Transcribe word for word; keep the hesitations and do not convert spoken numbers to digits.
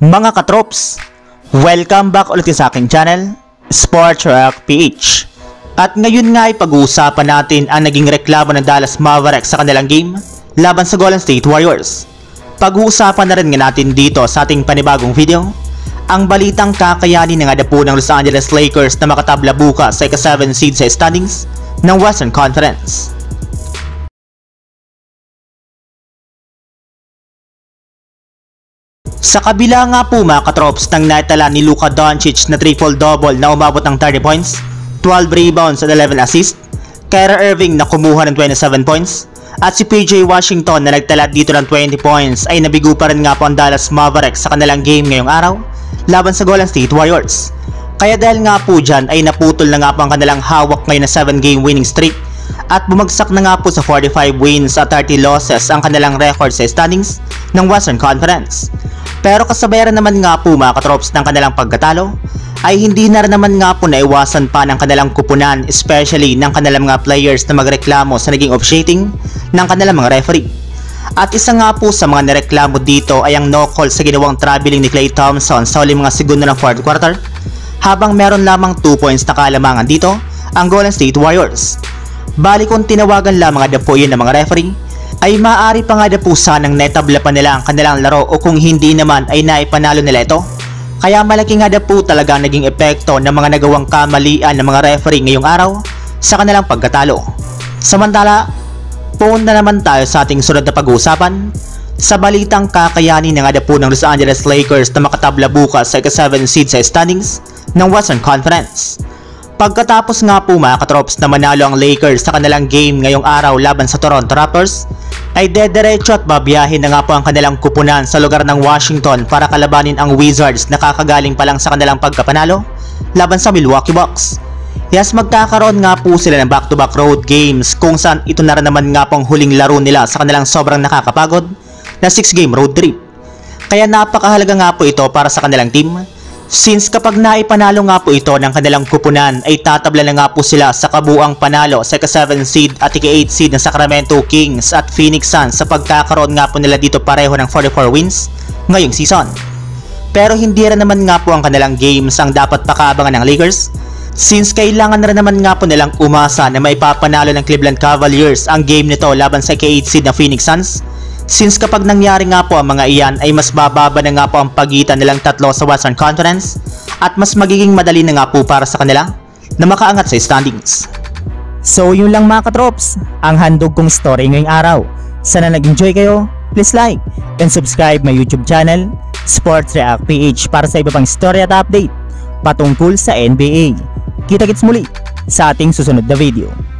Mga katrops, welcome back ulit sa aking channel, Sports React P H. At ngayon nga ay pag-uusapan natin ang naging reklamo ng Dallas Mavericks sa kanilang game laban sa Golden State Warriors. Pag-uusapan na rin nga natin dito sa ating panibagong video ang balitang kakayanin ng adapo ng Los Angeles Lakers na makatabla bukas sa ika seven seed sa standings ng Western Conference. Sa kabila nga po mga katrops ng naitala ni Luka Doncic na triple-double na umabot ng thirty points, twelve rebounds at eleven assists, Kyrie Irving na kumuha ng twenty-seven points, at si P J Washington na nagtala dito ng twenty points ay nabigo pa rin nga po ang Dallas Mavericks sa kanilang game ngayong araw laban sa Golden State Warriors. Kaya dahil nga po dyan ay naputol na nga po ang kanilang hawak ngayon na seven game winning streak at bumagsak na nga po sa forty-five wins at thirty losses ang kanilang record sa standings ng Western Conference. Pero kasabayan naman nga po mga katrops ng kanilang pagkatalo ay hindi na rin naman nga po naiwasan pa ng kanilang kupunan, especially ng kanilang mga players na magreklamo sa naging officiating ng kanilang mga referee. At isa nga po sa mga nareklamo dito ay ang no call sa ginawang traveling ni Klay Thompson sa huling mga segundo ng fourth quarter, habang meron lamang two points na kalamangan dito ang Golden State Warriors. Bali kung tinawagan lamang adapo yun ng mga referee, ay maaari pa nga po sanang netabla pa nila ang kanilang laro, o kung hindi naman ay naipanalo nila ito. Kaya malaki nga po talaga naging epekto ng mga nagawang kamalian ng mga referee ngayong araw sa kanilang pagkatalo. Samantala, punta naman tayo sa ating sunod na pag-uusapan sa balitang kakayanin ng adapo ng Los Angeles Lakers na makatabla bukas sa ika seven seed sa standings ng Western Conference. Pagkatapos nga po mga katrops na manalo ang Lakers sa kanilang game ngayong araw laban sa Toronto Raptors, ay dederecho at babiyahin na nga po ang kanilang kupunan sa lugar ng Washington para kalabanin ang Wizards na kakagaling pa lang sa kanilang pagkapanalo laban sa Milwaukee Bucks. Yes, magkakaroon nga po sila ng back-to-back road games kung saan ito na rin naman nga pong huling laro nila sa kanilang sobrang nakakapagod na six game road trip. Kaya napakahalaga nga po ito para sa kanilang team, since kapag naipanalo nga po ito ng kanilang kupunan ay tatabla na nga po sila sa kabuang panalo sa ika seven seed at ika eight seed ng Sacramento Kings at Phoenix Suns sa pagkakaroon nga po nila dito pareho ng forty-four wins ngayong season. Pero hindi rin naman nga po ang kanilang games ang dapat pakaabangan ng Lakers, since kailangan na rin naman nga po nilang umasa na maipapanalo ng Cleveland Cavaliers ang game nito laban sa ika eight seed na Phoenix Suns, since kapag nangyari nga po ang mga iyan ay mas bababa na nga po ang pagitan nilang tatlo sa Western Conference at mas magiging madali na nga po para sa kanila na makaangat sa standings. So yun lang mga katrops, ang handog kong story ngayong araw. Sana nag-enjoy kayo, please like and subscribe my YouTube channel, Sports React P H, para sa iba pang story at update patungkol sa N B A. Kita-kits muli sa ating susunod na video.